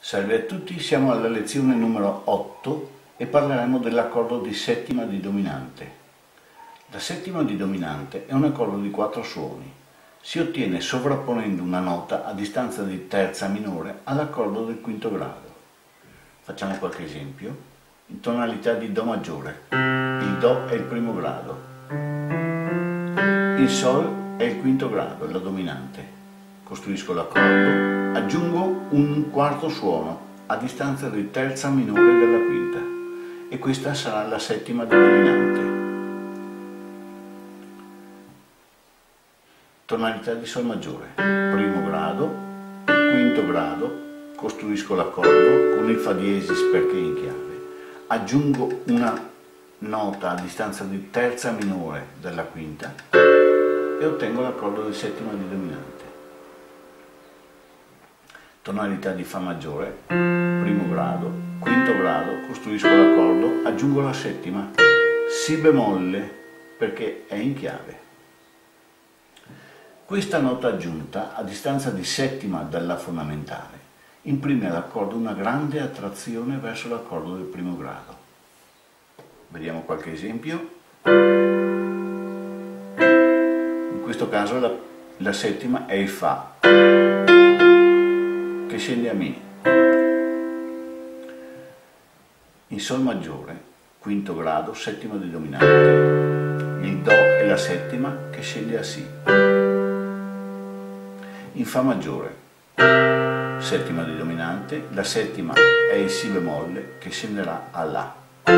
Salve a tutti, siamo alla lezione numero 8 e parleremo dell'accordo di settima di dominante. La settima di dominante è un accordo di 4 suoni. Si ottiene sovrapponendo una nota a distanza di terza minore all'accordo del quinto grado. Facciamo qualche esempio. In tonalità di Do maggiore, il Do è il primo grado, il Sol è il quinto grado, la dominante. Costruisco l'accordo, aggiungo un quarto suono a distanza di terza minore dalla quinta e questa sarà la settima di dominante. Tonalità di Sol maggiore, primo grado, quinto grado, costruisco l'accordo con il Fa diesis perché è in chiave, aggiungo una nota a distanza di terza minore dalla quinta e ottengo l'accordo di settima di dominante. Tonalità di Fa maggiore, primo grado, quinto grado, costruisco l'accordo, aggiungo la settima, Si bemolle perché è in chiave. Questa nota aggiunta, a distanza di settima dalla fondamentale, imprime all'accordo una grande attrazione verso l'accordo del primo grado. Vediamo qualche esempio. In questo caso la settima è il Fa, che scende a Mi. In Sol maggiore, quinto grado, settima di dominante, il Do è la settima che scende a Si. In Fa maggiore, settima di dominante, la settima è il Si bemolle che scenderà a La.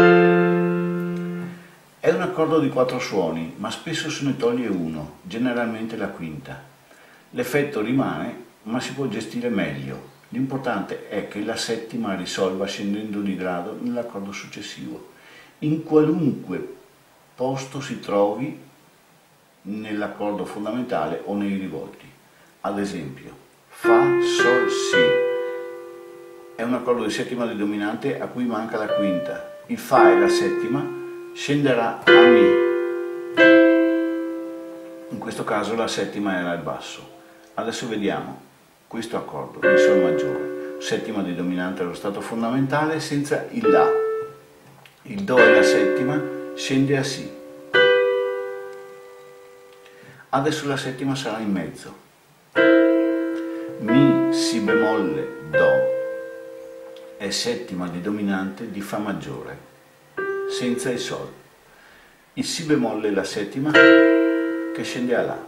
È un accordo di 4 suoni, ma spesso se ne toglie uno, generalmente la quinta. L'effetto rimane, ma si può gestire meglio. L'importante è che la settima risolva scendendo di grado nell'accordo successivo, in qualunque posto si trovi nell'accordo fondamentale o nei rivolti. Ad esempio, Fa, Sol, Si è un accordo di settima di dominante a cui manca la quinta. Il Fa è la settima, scenderà a Mi. In questo caso la settima era il basso. Adesso vediamo questo accordo in Sol maggiore, settima di dominante allo stato fondamentale senza il La. Il Do è la settima, scende a Si. Adesso la settima sarà in mezzo. Mi, Si bemolle, Do è settima di dominante di Fa maggiore, senza il Sol. Il Si bemolle è la settima che scende a La.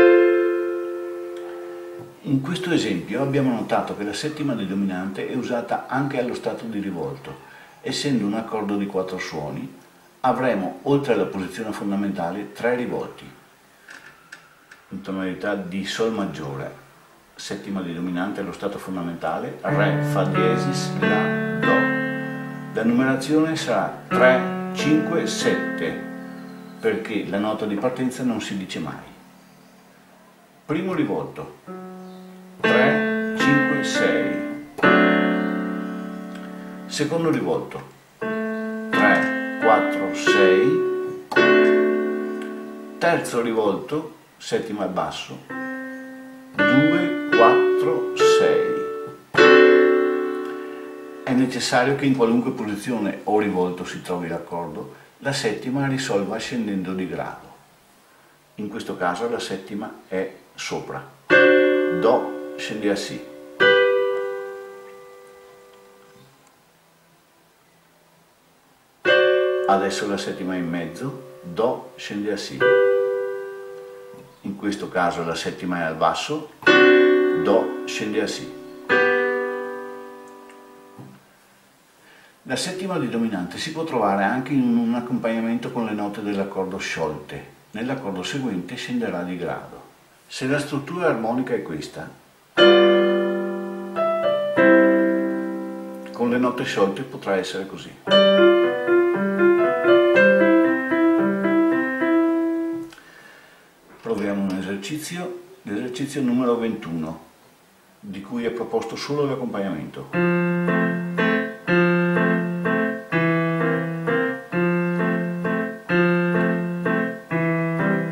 In questo esempio abbiamo notato che la settima di dominante è usata anche allo stato di rivolto. Essendo un accordo di 4 suoni, avremo, oltre alla posizione fondamentale, 3 rivolti. In tonalità di Sol maggiore, settima di dominante allo stato fondamentale, Re, Fa diesis, La, Do. La numerazione sarà 3, 5, 7, perché la nota di partenza non si dice mai. Primo rivolto, 3, 5, 6. Secondo rivolto, 3, 4, 6. Terzo rivolto, settima e basso, 2, 4, 6. È necessario che in qualunque posizione o rivolto si trovi l'accordo, la settima risolva scendendo di grado. In questo caso la settima è sopra. Do scende a Si. Adesso la settima è in mezzo, Do scende a Si. In questo caso la settima è al basso, Do scende a Si. La settima di dominante si può trovare anche in un accompagnamento con le note dell'accordo sciolte. Nell'accordo seguente scenderà di grado. Se la struttura armonica è questa, con le note sciolte potrà essere così. Proviamo un esercizio, l'esercizio numero 21, di cui è proposto solo l'accompagnamento.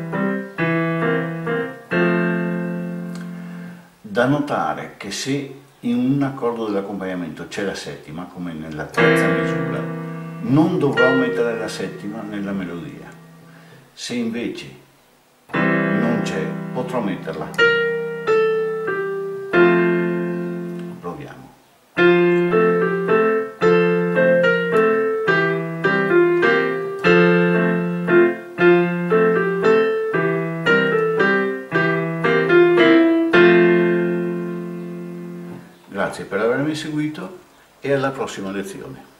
Da notare che se in un accordo dell'accompagnamento c'è la settima, come nella terza misura, non dovrò mettere la settima nella melodia. Se invece non c'è, potrò metterla. Proviamo. Grazie per avermi seguito e alla prossima lezione.